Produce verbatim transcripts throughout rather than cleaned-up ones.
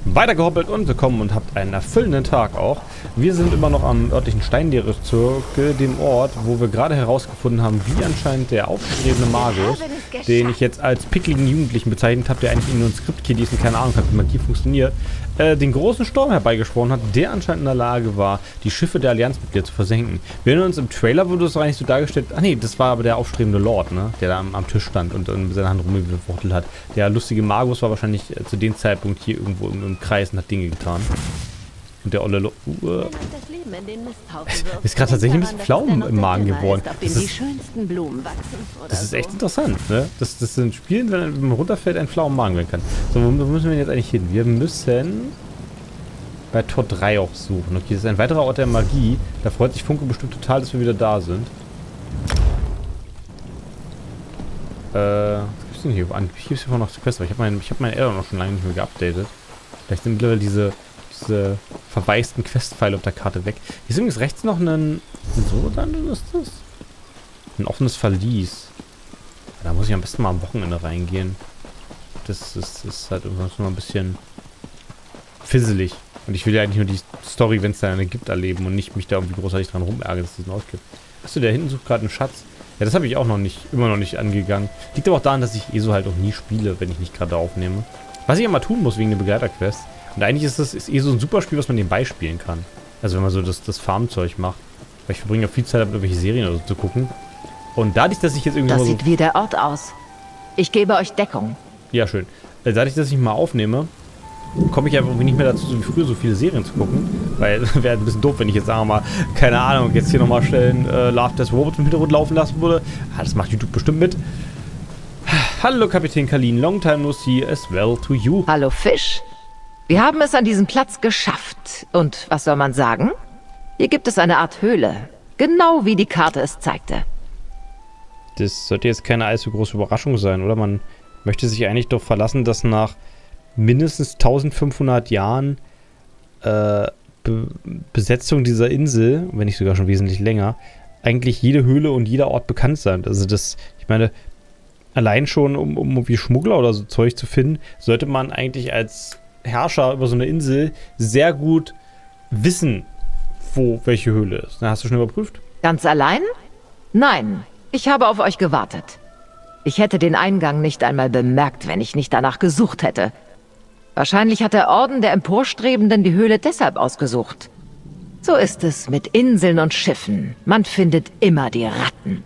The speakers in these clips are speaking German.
weitergehoppelt und willkommen und habt einen erfüllenden Tag auch. Wir sind immer noch am örtlichen Steindeere-Zirkel, dem Ort, wo wir gerade herausgefunden haben, wie anscheinend der aufstrebende Magus, den ich jetzt als pickligen Jugendlichen bezeichnet habe, der eigentlich nur ein Skript-Kid ist und keine Ahnung hat, wie Magie funktioniert, äh, den großen Sturm herbeigeschworen hat, der anscheinend in der Lage war, die Schiffe der Allianzmitglieder zu versenken. Wir erinnern uns, im Trailer wurde das eigentlich so dargestellt, ah nee, das war aber der aufstrebende Lord, ne, der da am, am Tisch stand und, und mit seiner Hand rumgewuchtelt hat. Der lustige Magus war wahrscheinlich äh, zu dem Zeitpunkt hier irgendwo im, im Kreis und hat Dinge getan. Und der olle Lo uh. ist gerade tatsächlich ein bisschen Pflaumen im Magen geworden. Das ist, das ist echt interessant, ne? Das, das sind Spielen, wenn man runterfällt, ein Pflaumen im Magen werden kann. So, wo müssen wir jetzt eigentlich hin? Wir müssen bei Tor drei auch suchen. Okay, das ist ein weiterer Ort der Magie. Da freut sich Funke bestimmt total, dass wir wieder da sind. Äh, was gibt's denn hier? Hier ist ja noch Quest, aber ich habe mein, ich hab meine Addon noch schon lange nicht mehr geupdatet. Vielleicht sind mittlerweile diese, diese verwaisten Quest-Pfeile auf der Karte weg. Hier ist übrigens rechts noch ein... So Dungeon ist das? Ein offenes Verlies. Da muss ich am besten mal am Wochenende reingehen. Das ist, das ist halt irgendwas nur ein bisschen fisselig. Und ich will ja eigentlich nur die Story, wenn es da eine gibt, erleben und nicht mich da irgendwie großartig dran rumärgern, dass es einen ausgibt. Achso, der hinten sucht gerade einen Schatz. Ja, das habe ich auch noch nicht, immer noch nicht angegangen. Liegt aber auch daran, dass ich E S O halt auch nie spiele, wenn ich nicht gerade aufnehme. Was ich ja mal tun muss wegen der Begleiterquest. Und eigentlich ist das ist E S O ein super Spiel, was man nebenbei spielen kann. Also wenn man so das, das Farmzeug macht. Weil ich verbringe ja viel Zeit damit, irgendwelche Serien oder so zu gucken. Und dadurch, dass ich jetzt irgendwie Das mal so... sieht wie der Ort aus. Ich gebe euch Deckung. Ja, schön. Äh, dadurch, dass ich mal aufnehme, komme ich einfach irgendwie nicht mehr dazu, so wie früher so viele Serien zu gucken. Weil wäre ein bisschen doof, wenn ich jetzt, sagen wir mal, keine Ahnung, jetzt hier nochmal stellen, äh, Love Death Robots im Hintergrund laufen lassen würde. Ah, das macht YouTube bestimmt mit. Hallo Kapitän Kalin, long time no see as well to you. Hallo Fisch. Wir haben es an diesem Platz geschafft. Und was soll man sagen? Hier gibt es eine Art Höhle. Genau wie die Karte es zeigte. Das sollte jetzt keine allzu große Überraschung sein, oder? Man möchte sich eigentlich doch verlassen, dass nach mindestens eintausendfünfhundert Jahren äh, Be Besetzung dieser Insel, wenn nicht sogar schon wesentlich länger, eigentlich jede Höhle und jeder Ort bekannt sein. Also das, ich meine, allein schon, um, um irgendwie Schmuggler oder so Zeug zu finden, sollte man eigentlich als Herrscher über so eine Insel sehr gut wissen, wo welche Höhle ist. Na, hast du schon überprüft? Ganz allein? Nein, ich habe auf euch gewartet. Ich hätte den Eingang nicht einmal bemerkt, wenn ich nicht danach gesucht hätte. Wahrscheinlich hat der Orden der Emporstrebenden die Höhle deshalb ausgesucht. So ist es mit Inseln und Schiffen. Man findet immer die Ratten.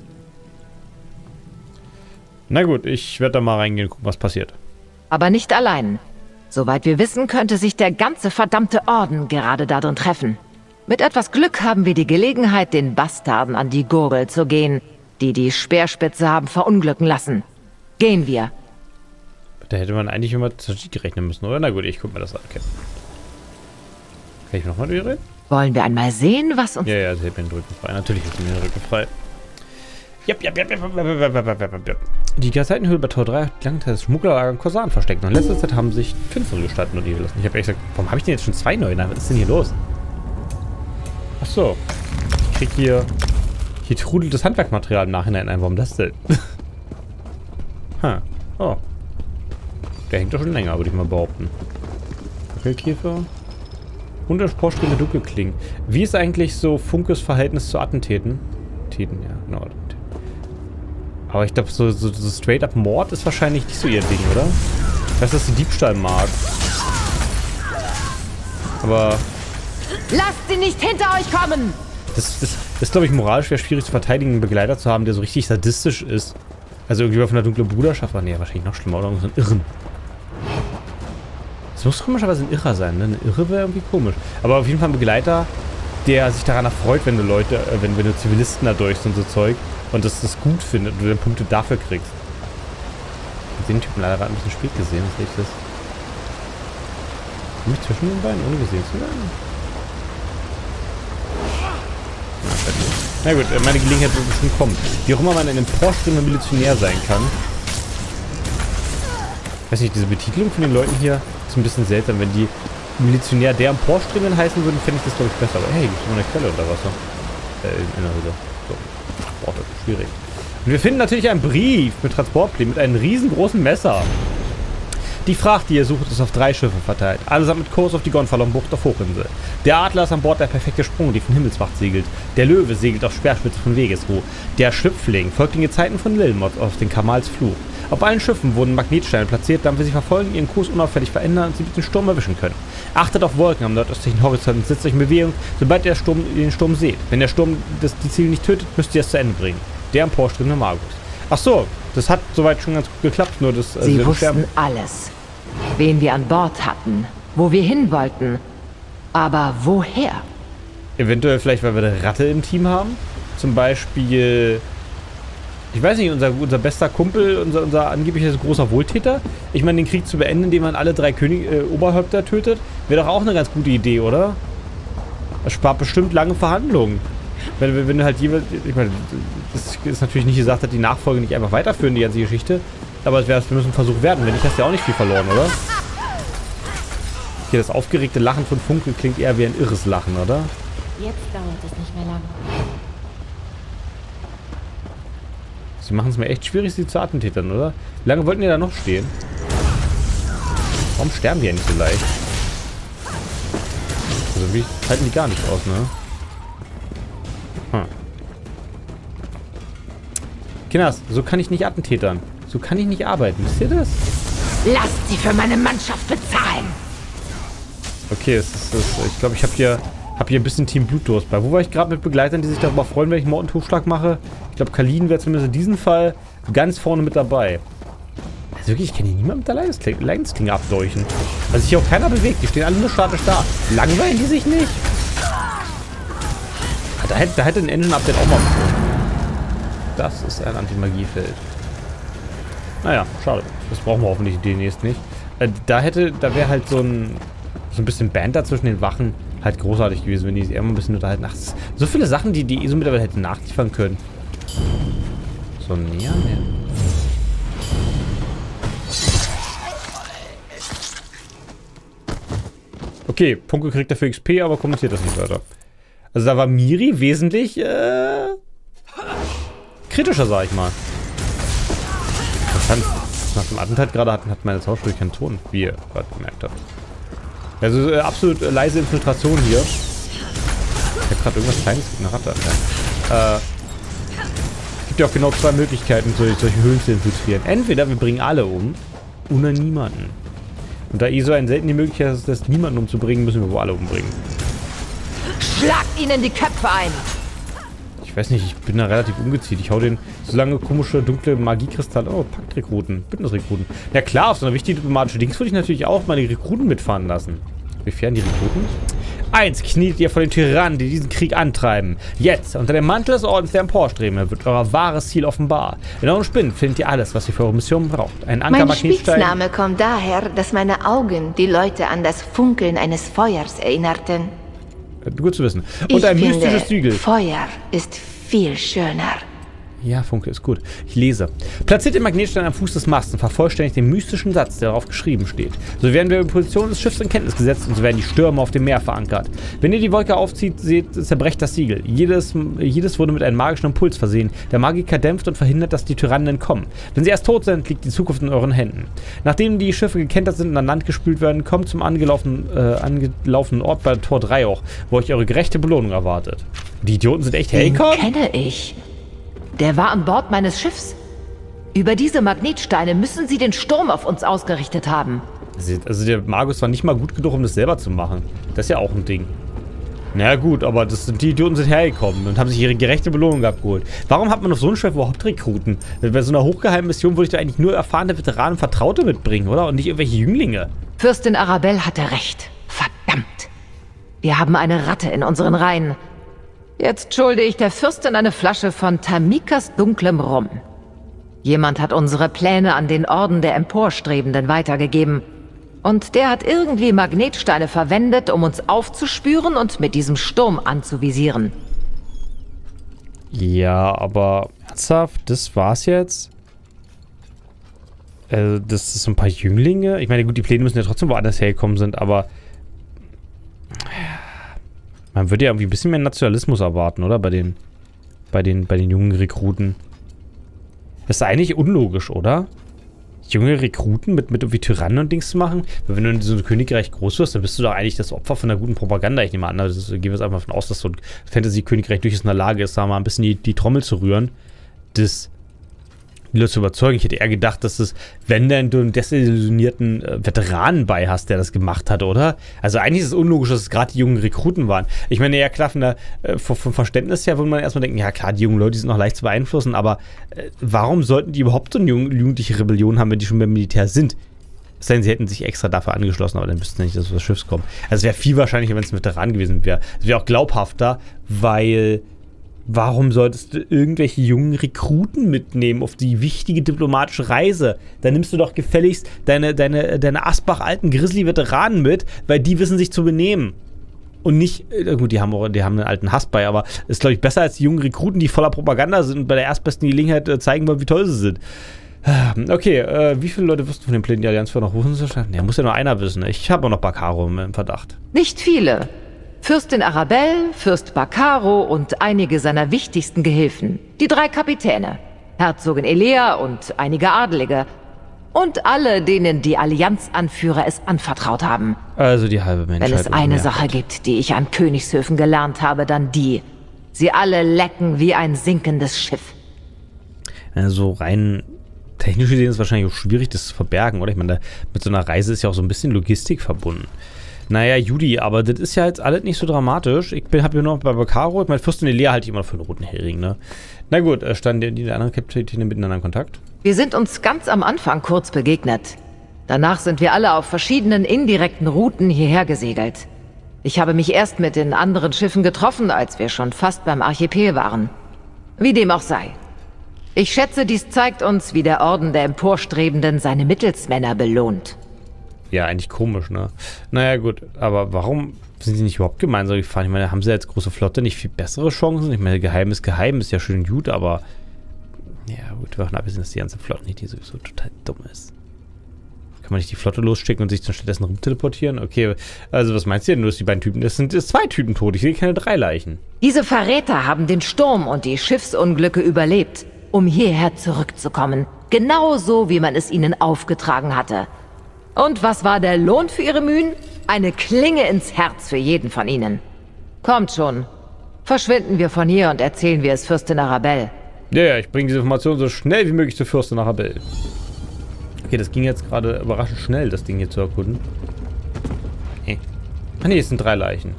Na gut, ich werde da mal reingehen und gucken, was passiert. Aber nicht allein. Soweit wir wissen, könnte sich der ganze verdammte Orden gerade darin treffen. Mit etwas Glück haben wir die Gelegenheit, den Bastarden an die Gurgel zu gehen, die die Speerspitze haben verunglücken lassen. Gehen wir. Da hätte man eigentlich immer Strategie rechnen müssen, oder? Na gut, ich guck mir das an. Okay. Kann ich nochmal durchreden? Wollen wir einmal sehen, was uns... Ja, ja, sie hält mir den Rücken frei. Natürlich ist mir den Rücken frei. Jep, jep, jep, jep, jep, jep, jep, jep. Die Gazeitenhöhle bei Tor drei hat lange das Schmugglerlager und Korsaren versteckt. Und in letzter Zeit haben sich finstere Gestalten nur gelassen. Ich habe echt gesagt, warum habe ich denn jetzt schon zwei neue? Was ist denn hier los? Ach so. Ich krieg hier... Hier trudelt das Handwerkmaterial im Nachhinein ein. Warum das denn? Ha. Oh. Der hängt doch schon länger, würde ich mal behaupten. Grillkäfer. Und der sportstrebende Dunkelklingen. Wie ist eigentlich so Funkes Verhältnis zu Attentäten? Täten, ja, genau. Aber ich glaube, so, so, so straight-up Mord ist wahrscheinlich nicht so ihr Ding, oder? Ich weiß, dass sie Diebstahl mag. Aber... Lasst sie nicht hinter euch kommen! Das, das, das ist, glaube ich, moralisch schwer schwierig zu verteidigen, einen Begleiter zu haben, der so richtig sadistisch ist. Also irgendwie von der dunklen Bruderschaft. Aber nee, wahrscheinlich noch schlimmer. Oder so ein Irren. Das muss komischerweise ein Irrer sein, ne? Eine Irre wäre irgendwie komisch. Aber auf jeden Fall ein Begleiter, der sich daran erfreut, wenn du Leute, äh, wenn, wenn du Zivilisten da durch sind, so Zeug. Und das das gut findet und du dann Punkte dafür kriegst. Ich habe den Typen leider gerade ein bisschen spät gesehen, was ist das? Bin ich zwischen den beiden, ohne gesehen zu werden? Na gut, meine Gelegenheit wird bestimmt kommen. Wie auch immer man ein emporstrebender Milizionär sein kann. Ich weiß nicht, diese Betitelung von den Leuten hier ist ein bisschen seltsam. Wenn die Milizionär der Emporstrebenden heißen würden, fände ich das, glaube ich, besser. Aber hey, gibt es immer eine Quelle unter Wasser? Äh, in der Höhle. So. Boah, das ist schwierig. Und wir finden natürlich einen Brief mit Transportplänen, mit einem riesengroßen Messer. Die Fracht, die ihr sucht, ist auf drei Schiffe verteilt. Allesamt mit Kurs auf die Gonfalon-Bucht auf Hochinsel. Der Adler ist an Bord der perfekte Sprung, die von Himmelswacht segelt. Der Löwe segelt auf Speerspitze von Wegesruh. Der Schlüpfling folgt den Gezeiten von Lilmoth auf den Kamals Fluch. Auf allen Schiffen wurden Magnetsteine platziert, damit wir sie verfolgen, ihren Kurs unauffällig verändern und sie mit dem Sturm erwischen können. Achtet auf Wolken am nordöstlichen Horizont und setzt euch in Bewegung, sobald der Sturm den Sturm seht. Wenn der Sturm das, die Ziele nicht tötet, müsst ihr es zu Ende bringen. Der emporstrebende Magus. Ach so, das hat soweit schon ganz gut geklappt, nur das... Sie wussten sterben. alles. Wen wir an Bord hatten, wo wir hin wollten. Aber woher? Eventuell vielleicht, weil wir eine Ratte im Team haben. Zum Beispiel... Ich weiß nicht, unser, unser bester Kumpel, unser, unser angeblicher großer Wohltäter. Ich meine, den Krieg zu beenden, indem man alle drei König, äh, Oberhäupter tötet, wäre doch auch eine ganz gute Idee, oder? Das spart bestimmt lange Verhandlungen. Wenn, wenn du halt jeweils... Ich meine, das ist natürlich nicht gesagt, dass die Nachfolge nicht einfach weiterführen, die ganze Geschichte. Aber es wäre wir müssen ein Versuch werden. Wenn nicht, hast du ja auch nicht viel verloren, oder? Okay, das aufgeregte Lachen von Funke klingt eher wie ein irres Lachen, oder? Jetzt dauert es nicht mehr lang. Sie machen es mir echt schwierig, sie zu Attentätern, oder? Wie lange wollten die da noch stehen? Warum sterben die ja nicht so leicht? Also wie halten die gar nicht aus, ne? Hm. Kinders, so kann ich nicht attentätern. So kann ich nicht arbeiten. Wisst ihr das? Lasst sie für meine Mannschaft bezahlen. Okay, es ist, es ist, ich glaube, ich habe hier, hab hier ein bisschen Team Blutdurst bei. Wo war ich gerade mit Begleitern, die sich darüber freuen, wenn ich Mord und Totschlag mache? Ich glaube, Kalin wäre zumindest in diesem Fall ganz vorne mit dabei. Also wirklich, ich kann hier niemand mit der Leidensklinge, Leidensklinge abdeuchen. Also sich hier auch keiner bewegt. Die stehen alle nur statisch da. Langweilen die sich nicht? Da hätte, da hätte ein Engine-Update auch mal. Das ist ein Anti-Magie-Feld. Naja, schade. Das brauchen wir hoffentlich demnächst nicht. Äh, da hätte, da wäre halt so ein, so ein bisschen Banter zwischen den Wachen halt großartig gewesen, wenn die sich immer ein bisschen unterhalten. Ach, so viele Sachen, die die E S O mittlerweile hätte nachliefern können. So näher, näher. Okay, Punke kriegt dafür X P, aber kommentiert das nicht weiter. Also da war Miri wesentlich äh, kritischer, sag ich mal. Interessant. Nach dem Attentat gerade hat, hat meine Tauschspiel keinen Ton, wie ihr gerade gemerkt habt. Also äh, absolut äh, leise Infiltration hier. Ich habe gerade irgendwas Kleines mit einer Ratte. Ja. Äh, es gibt ja auch genau zwei Möglichkeiten, solche, solche Höhlen zu infiltrieren. Entweder wir bringen alle um oder niemanden. Und da I S O ein selten die Möglichkeit ist, das niemanden umzubringen, müssen wir wohl alle umbringen. Schlagt ihnen die Köpfe ein! Ich weiß nicht, ich bin da relativ ungezieht. Ich hau den so lange komische, dunkle Magiekristalle. Oh, Paktrekruten, Bündnisrekruten. Ja klar, auf so eine wichtige diplomatische Dings würde ich natürlich auch meine Rekruten mitfahren lassen. Inwiefern die Rekruten? Eins, kniet ihr vor den Tyrannen, die diesen Krieg antreiben. Jetzt, unter dem Mantel des Ordens der Emporstrebenden, wird euer wahres Ziel offenbar. In euren Spinnen findet ihr alles, was ihr für eure Mission braucht. Ein Ankermagnetstein. Mein Spitzname kommt daher, dass meine Augen die Leute an das Funkeln eines Feuers erinnerten. Gut zu wissen. Und ich ein finde, mystisches Siegel. Feuer ist viel schöner. Ja, Funke ist gut. Ich lese. Platziert den Magnetstein am Fuß des Masts und vervollständigt den mystischen Satz, der darauf geschrieben steht. So werden wir über die Position des Schiffs in Kenntnis gesetzt und so werden die Stürme auf dem Meer verankert. Wenn ihr die Wolke aufzieht, seht, zerbrecht das Siegel. Jedes, jedes wurde mit einem magischen Impuls versehen. Der Magiker dämpft und verhindert, dass die Tyrannen entkommen. Wenn sie erst tot sind, liegt die Zukunft in euren Händen. Nachdem die Schiffe gekentert sind und an Land gespült werden, kommt zum angelaufenen, äh, angelaufenen Ort bei Tor drei auch, wo euch eure gerechte Belohnung erwartet. Die Idioten sind echt hergekommen? Den kenne ich. Der war an Bord meines Schiffs. Über diese Magnetsteine müssen sie den Sturm auf uns ausgerichtet haben. Also der Magus war nicht mal gut genug, um das selber zu machen. Das ist ja auch ein Ding. Na naja, gut, aber das, die Idioten sind hergekommen und haben sich ihre gerechte Belohnung abgeholt. Warum hat man auf so einem Schiff überhaupt Rekruten? Bei so einer hochgeheimen Mission würde ich da eigentlich nur erfahrene Veteranen und Vertraute mitbringen, oder? Und nicht irgendwelche Jünglinge. Fürstin Arabelle hatte recht. Verdammt. Wir haben eine Ratte in unseren Reihen. Jetzt schulde ich der Fürstin eine Flasche von Tamikas dunklem Rum. Jemand hat unsere Pläne an den Orden der Emporstrebenden weitergegeben. Und der hat irgendwie Magnetsteine verwendet, um uns aufzuspüren und mit diesem Sturm anzuvisieren. Ja, aber ernsthaft, das war's jetzt? Äh, das ist so ein paar Jünglinge? Ich meine, gut, die Pläne müssen ja trotzdem woanders hergekommen sind, aber... Man würde ja irgendwie ein bisschen mehr Nationalismus erwarten, oder? Bei den, bei den, bei den jungen Rekruten. Das ist eigentlich unlogisch, oder? junge Rekruten mit, mit irgendwie Tyrannen und Dings zu machen? Weil wenn du in so einem Königreich groß wirst, dann bist du doch eigentlich das Opfer von einer guten Propaganda. Ich nehme an, also das, gehen wir jetzt einfach davon aus, dass so ein Fantasy-Königreich durchaus in der Lage ist, da mal ein bisschen die, die Trommel zu rühren, das die Leute zu überzeugen. Ich hätte eher gedacht, dass es, wenn denn du einen desillusionierten äh, Veteranen bei hast, der das gemacht hat, oder? Also eigentlich ist es unlogisch, dass es gerade die jungen Rekruten waren. Ich meine, ja klar, von der, äh, vom Verständnis her würde man erstmal denken, ja klar, die jungen Leute, die sind noch leicht zu beeinflussen, aber äh, warum sollten die überhaupt so eine jugendliche Rebellion haben, wenn die schon beim Militär sind? Es sei denn, sie hätten sich extra dafür angeschlossen, aber dann müssten nicht das Schiffs kommen. Also es wäre viel wahrscheinlicher, wenn es ein Veteran gewesen wäre. Es wäre auch glaubhafter, weil warum solltest du irgendwelche jungen Rekruten mitnehmen auf die wichtige diplomatische Reise? Da nimmst du doch gefälligst deine, deine, deine Asbach-alten Grizzly-Veteranen mit, weil die wissen sich zu benehmen. Und nicht, gut, die haben auch, die haben einen alten Hass bei, aber ist, glaube ich, besser als die jungen Rekruten, die voller Propaganda sind und bei der erstbesten Gelegenheit äh, zeigen wollen, wie toll sie sind. Okay, äh, wie viele Leute wirst du von den Plänen der Allianz für noch rufen zu schaffen? Ja, muss ja nur einer wissen. Ich habe auch noch Bacaro im Verdacht. Nicht viele. Fürstin Arabelle, Fürst Bacaro und einige seiner wichtigsten Gehilfen. Die drei Kapitäne. Herzogin Elea und einige Adelige. Und alle, denen die Allianzanführer es anvertraut haben. Also die halbe Menschheit. Wenn es eine Sache gibt, die ich an Königshöfen gelernt habe, dann die. Sie alle lecken wie ein sinkendes Schiff. Also rein technisch gesehen ist es wahrscheinlich auch schwierig, das zu verbergen, oder? Ich meine, mit so einer Reise ist ja auch so ein bisschen Logistik verbunden. Naja, Judy, aber das ist ja jetzt alles nicht so dramatisch. Ich bin, hab hier noch bei Bacaro, ich meine, Fürstin Elea halte ich immer für einen roten Hering, ne? Na gut, standen die, die anderen Kapitäne miteinander in Kontakt? Wir sind uns ganz am Anfang kurz begegnet. Danach sind wir alle auf verschiedenen indirekten Routen hierher gesegelt. Ich habe mich erst mit den anderen Schiffen getroffen, als wir schon fast beim Archipel waren. Wie dem auch sei. Ich schätze, dies zeigt uns, wie der Orden der Emporstrebenden seine Mittelsmänner belohnt. Ja, eigentlich komisch, ne? Naja, gut, aber warum sind sie nicht überhaupt gemeinsam gefahren? Ich meine, haben sie als große Flotte nicht viel bessere Chancen? Ich meine, geheim ist geheim, ist ja schön gut, aber ja, gut, wir machen abgesehen, dass die ganze Flotte nicht, die sowieso total dumm ist. Kann man nicht die Flotte losschicken und sich dann stattdessen rumteleportieren? Okay, also was meinst du denn? Nur dass die beiden Typen, das sind das zwei Typen tot, ich sehe keine drei Leichen. Diese Verräter haben den Sturm und die Schiffsunglücke überlebt, um hierher zurückzukommen. Genauso, wie man es ihnen aufgetragen hatte. Und was war der Lohn für ihre Mühen? Eine Klinge ins Herz für jeden von ihnen. Kommt schon. Verschwinden wir von hier und erzählen wir es Fürstin Arabelle. Ja, ja, ich bringe diese Information so schnell wie möglich zur Fürstin Arabelle. Okay, das ging jetzt gerade überraschend schnell, das Ding hier zu erkunden. Nee. Ach nee, es sind drei Leichen.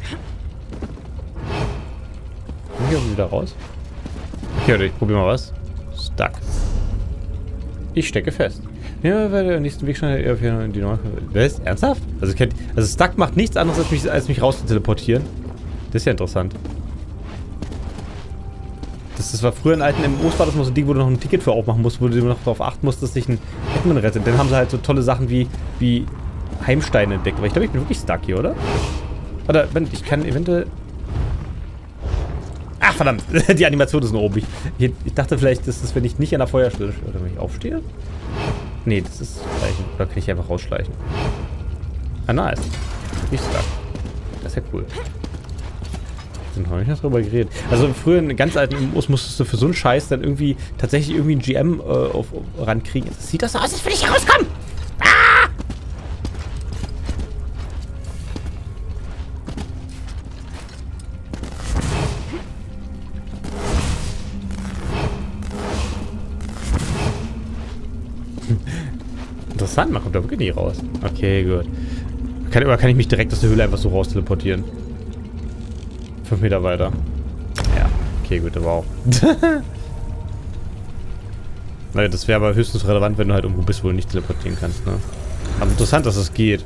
Komm ich auch wieder raus? Okay, oder ich probiere mal was. Stuck. Ich stecke fest. Ja, weil der nächsten Weg schon die neue. Was? Ernsthaft? Also, also Stuck macht nichts anderes, als mich, als mich raus zu teleportieren. Das ist ja interessant. Das, das war früher in alten M M Os, war das mal so ein Ding, wo du noch ein Ticket für aufmachen musst, wo du noch darauf achten musst, dass sich ein Hitman rettet. Dann haben sie halt so tolle Sachen wie, wie Heimsteine entdeckt. Aber ich glaube, ich bin wirklich stuck hier, oder? Oder, ich kann eventuell. Ach, verdammt. Die Animation ist nur oben. Ich, ich dachte vielleicht, dass das, wenn ich nicht an der Feuerstelle stehe, oder wenn ich aufstehe. Nee, das ist schleichen. Oder kann ich einfach rausschleichen? Ah, nice. Nicht stuck. Das ist ja cool. Dann habe ich noch drüber geredet. Also früher in ganz alten M M Os musstest du für so einen Scheiß dann irgendwie tatsächlich irgendwie einen G M äh, auf, auf, rankriegen. Das sieht das so aus, als will ich rauskommen! Ah! Interessant, man kommt da wirklich nie raus. Okay, gut. Kann, oder kann ich mich direkt aus der Höhle einfach so raus teleportieren? Fünf Meter weiter. Ja, okay, gut, aber auch. Naja, das wäre aber höchstens relevant, wenn du halt irgendwo bist, wo du nicht teleportieren kannst, ne? Aber interessant, dass das geht.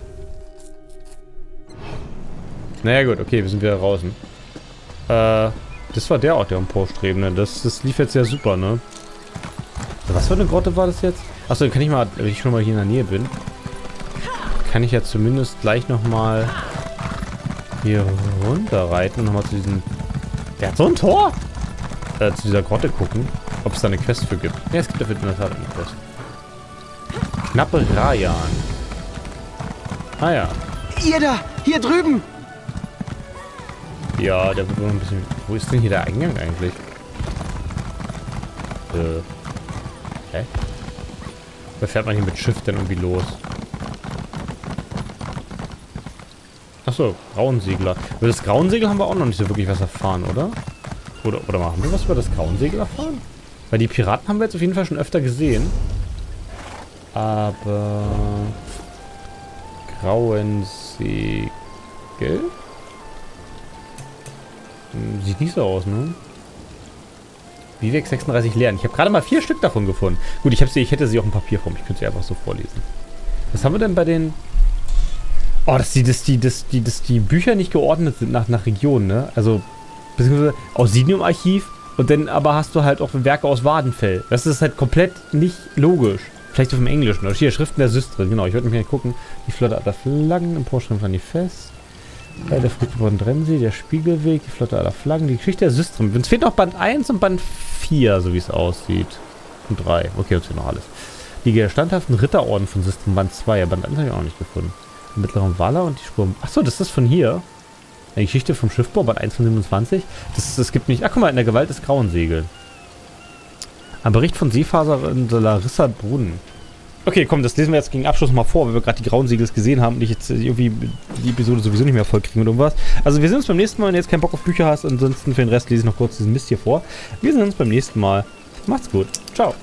Naja, gut, okay, wir sind wieder draußen. Äh, das war der Ort, der Emporstrebende. Das, das lief jetzt ja super, ne? Was für eine Grotte war das jetzt? Achso, dann kann ich mal, wenn ich schon mal hier in der Nähe bin, kann ich ja zumindest gleich nochmal hier runter reiten und nochmal zu diesem... Der hat so ein Tor! Äh, zu dieser Grotte gucken, ob es da eine Quest für gibt. Ja, es gibt dafür in der Tat eine Quest. Knappe Rajan. Ah ja. Ihr da! Hier drüben! Ja, der wird noch ein bisschen... Wo ist denn hier der Eingang eigentlich? Äh... Hä? Da fährt man hier mit Schiff dann irgendwie los. Achso, Grauensegler. Über das Grauensegel haben wir auch noch nicht so wirklich was erfahren, oder? Oder, oder machen wir was über das Grauensegel erfahren? Weil die Piraten haben wir jetzt auf jeden Fall schon öfter gesehen. Aber... Grauensegel? Hm, sieht nicht so aus, ne? Vivex sechsunddreißig lernen. Ich habe gerade mal vier Stück davon gefunden. Gut, ich, hab sie, ich hätte sie auch in Papierform. Ich könnte sie einfach so vorlesen. Was haben wir denn bei den... Oh, dass die, dass die, dass die, dass die Bücher nicht geordnet sind nach, nach Region, ne? Also, beziehungsweise Auxilium-Archiv und dann aber hast du halt auch Werke aus Wadenfell. Das ist halt komplett nicht logisch. Vielleicht auf dem Englischen. Oder hier, Schriften der Systrin. Genau, ich würde mich mal gucken. Die Flotte aller Flaggen, im Porschrift von die Fest. Bei der Friedhof von Drensee, der Spiegelweg, die Flotte aller Flaggen, die Geschichte der Systrin. Uns fehlt noch Band eins und Band vier, so wie es aussieht. Und drei. Okay, uns fehlt noch alles. Die standhaften Ritterorden von Systrin, Band zwei. Band eins habe ich auch nicht gefunden. Im mittleren Waller und die Spur. Achso, das ist von hier. Die Geschichte vom Schiffbau, Band eins von siebenundzwanzig. Das, das gibt nicht. Ach, guck mal, in der Gewalt des Grauensegel. Ein Bericht von Seefahrerin Larissa Brunnen. Okay, komm, das lesen wir jetzt gegen Abschluss mal vor, weil wir gerade die Grauensegels gesehen haben und ich jetzt irgendwie die Episode sowieso nicht mehr voll kriegen oder irgendwas. Also wir sehen uns beim nächsten Mal, wenn du jetzt keinen Bock auf Bücher hast. Ansonsten für den Rest lese ich noch kurz diesen Mist hier vor. Wir sehen uns beim nächsten Mal. Macht's gut. Ciao.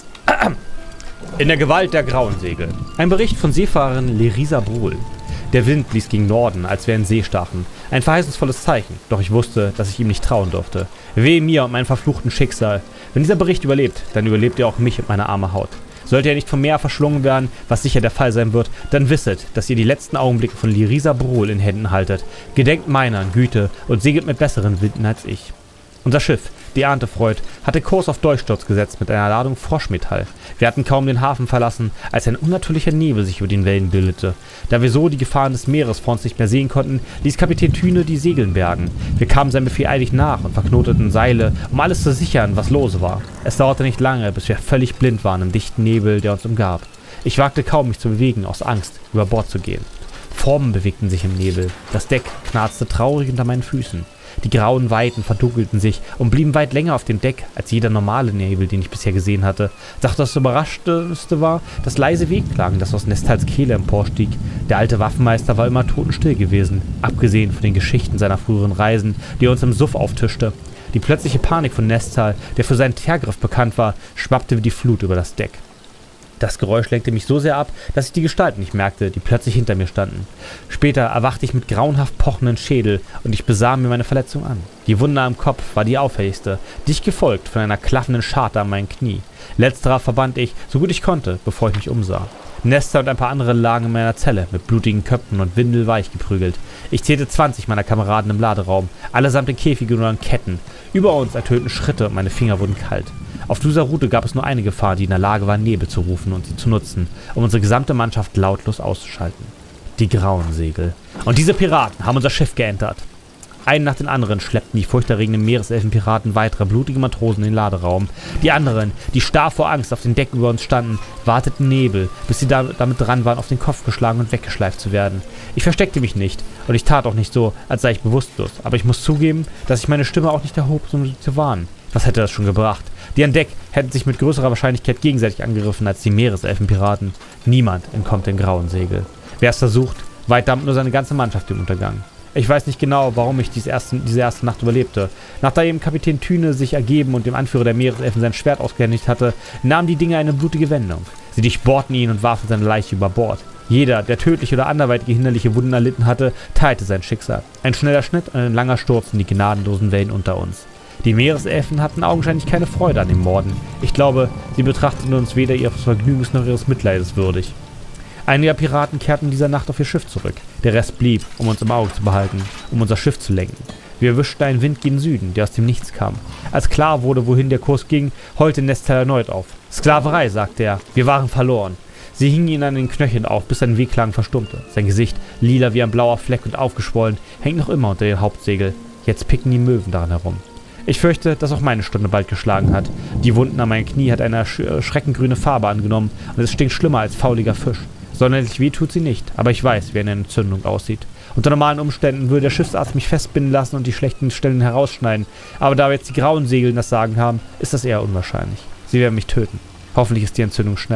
In der Gewalt der Grauensegel. Ein Bericht von Seefahrerin Larissa Bruhl. Der Wind blies gegen Norden, als wir in See stachen. Ein verheißungsvolles Zeichen, doch ich wusste, dass ich ihm nicht trauen durfte. Wehe mir und meinem verfluchten Schicksal. Wenn dieser Bericht überlebt, dann überlebt er auch mich und meine arme Haut. Sollte er nicht vom Meer verschlungen werden, was sicher der Fall sein wird, dann wisset, dass ihr die letzten Augenblicke von Larissa Bruhl in Händen haltet. Gedenkt meiner an Güte und segelt mit besseren Winden als ich. Unser Schiff, die Erntefreud, hatte Kurs auf Durchsturz gesetzt mit einer Ladung Froschmetall. Wir hatten kaum den Hafen verlassen, als ein unnatürlicher Nebel sich über den Wellen bildete. Da wir so die Gefahren des Meeres vor uns nicht mehr sehen konnten, ließ Kapitän Thüne die Segeln bergen. Wir kamen seinem Befehl eilig nach und verknoteten Seile, um alles zu sichern, was los war. Es dauerte nicht lange, bis wir völlig blind waren im dichten Nebel, der uns umgab. Ich wagte kaum, mich zu bewegen, aus Angst, über Bord zu gehen. Formen bewegten sich im Nebel. Das Deck knarzte traurig unter meinen Füßen. Die grauen Weiten verdunkelten sich und blieben weit länger auf dem Deck als jeder normale Nebel, den ich bisher gesehen hatte. Doch das Überraschendste war das leise Wehklagen, das aus Nestals Kehle emporstieg. Der alte Waffenmeister war immer totenstill gewesen, abgesehen von den Geschichten seiner früheren Reisen, die er uns im Suff auftischte. Die plötzliche Panik von Nestal, der für seinen Teergriff bekannt war, schwappte wie die Flut über das Deck. Das Geräusch lenkte mich so sehr ab, dass ich die Gestalten nicht merkte, die plötzlich hinter mir standen. Später erwachte ich mit grauenhaft pochenden Schädel und ich besah mir meine Verletzung an. Die Wunde am Kopf war die auffälligste, dicht gefolgt von einer klaffenden Scharte an meinem Knie. Letzterer verband ich, so gut ich konnte, bevor ich mich umsah. Nesta und ein paar andere lagen in meiner Zelle, mit blutigen Köpfen und windelweich geprügelt. Ich zählte zwanzig meiner Kameraden im Laderaum, allesamt in Käfigen oder in Ketten. Über uns ertönten Schritte und meine Finger wurden kalt. Auf dieser Route gab es nur eine Gefahr, die in der Lage war, Nebel zu rufen und sie zu nutzen, um unsere gesamte Mannschaft lautlos auszuschalten. Die Grauensegel. Und diese Piraten haben unser Schiff geentert. Einen nach den anderen schleppten die furchterregenden Meereselfenpiraten weitere blutige Matrosen in den Laderaum. Die anderen, die starr vor Angst auf dem Deck über uns standen, warteten Nebel, bis sie da, damit dran waren, auf den Kopf geschlagen und weggeschleift zu werden. Ich versteckte mich nicht und ich tat auch nicht so, als sei ich bewusstlos. Aber ich muss zugeben, dass ich meine Stimme auch nicht erhob, um sie zu warnen. Was hätte das schon gebracht? Die an Deck hätten sich mit größerer Wahrscheinlichkeit gegenseitig angegriffen als die Meereselfenpiraten. Niemand entkommt dem Grauensegel. Wer es versucht, weiht damit nur seine ganze Mannschaft im Untergang. Ich weiß nicht genau, warum ich diese erste, diese erste Nacht überlebte. Nachdem Kapitän Thüne sich ergeben und dem Anführer der Meereselfen sein Schwert ausgehändigt hatte, nahmen die Dinge eine blutige Wendung. Sie durchbohrten ihn und warfen seine Leiche über Bord. Jeder, der tödliche oder anderweitige hinderliche Wunden erlitten hatte, teilte sein Schicksal. Ein schneller Schnitt und ein langer Sturz in die gnadenlosen Wellen unter uns. Die Meereselfen hatten augenscheinlich keine Freude an dem Morden. Ich glaube, sie betrachteten uns weder ihres Vergnügens noch ihres Mitleides würdig. Einige der Piraten kehrten in dieser Nacht auf ihr Schiff zurück. Der Rest blieb, um uns im Auge zu behalten, um unser Schiff zu lenken. Wir erwischten einen Wind gen Süden, der aus dem Nichts kam. Als klar wurde, wohin der Kurs ging, heulte Nestor erneut auf. Sklaverei, sagte er. Wir waren verloren. Sie hingen ihn an den Knöcheln auf, bis sein Wehklagen verstummte. Sein Gesicht, lila wie ein blauer Fleck und aufgeschwollen, hängt noch immer unter dem Hauptsegel. Jetzt picken die Möwen daran herum. Ich fürchte, dass auch meine Stunde bald geschlagen hat. Die Wunden an meinem Knie hat eine sch schreckengrüne Farbe angenommen und es stinkt schlimmer als fauliger Fisch. Sonderlich weh tut sie nicht, aber ich weiß, wie eine Entzündung aussieht. Unter normalen Umständen würde der Schiffsarzt mich festbinden lassen und die schlechten Stellen herausschneiden. Aber da wir jetzt die grauen Segel das Sagen haben, ist das eher unwahrscheinlich. Sie werden mich töten. Hoffentlich ist die Entzündung schneller.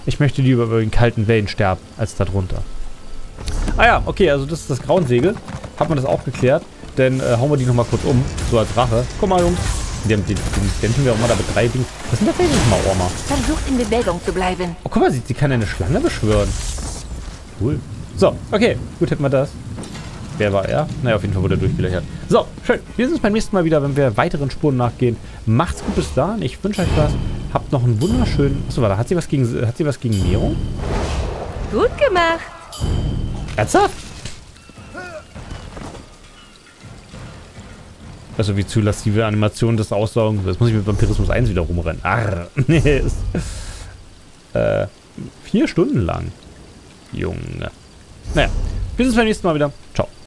Ich möchte lieber über den kalten Wellen sterben, als da drunter. Ah ja, okay, also das ist das Grauensegel. Hat man das auch geklärt. Dann äh, hauen wir die nochmal kurz um. So als Rache. Guck mal, Jungs. Die haben den kämpfen wir auch mal da mit drei Dingen. Was sind das denn mal, Orma? Versucht in Bewegung zu bleiben. Oh, guck mal, sie, sie kann eine Schlange beschwören. Cool. So, okay. Gut, hätten wir das. Wer war er? Naja, auf jeden Fall wurde er durchgelöchert. So, schön. Wir sehen uns beim nächsten Mal wieder, wenn wir weiteren Spuren nachgehen. Macht's gut bis dahin. Ich wünsche euch was. Habt noch einen wunderschönen... Achso, warte. Hat sie was gegen... Hat sie was gegen Nero? Gut gemacht. Ernsthaft? Also wie zu lastive Animation des Aussaugens. Jetzt muss ich mit Vampirismus eins wieder rumrennen. Arr. Nee, ist... Äh... Vier Stunden lang. Junge. Naja. Bis zum nächsten Mal wieder. Ciao.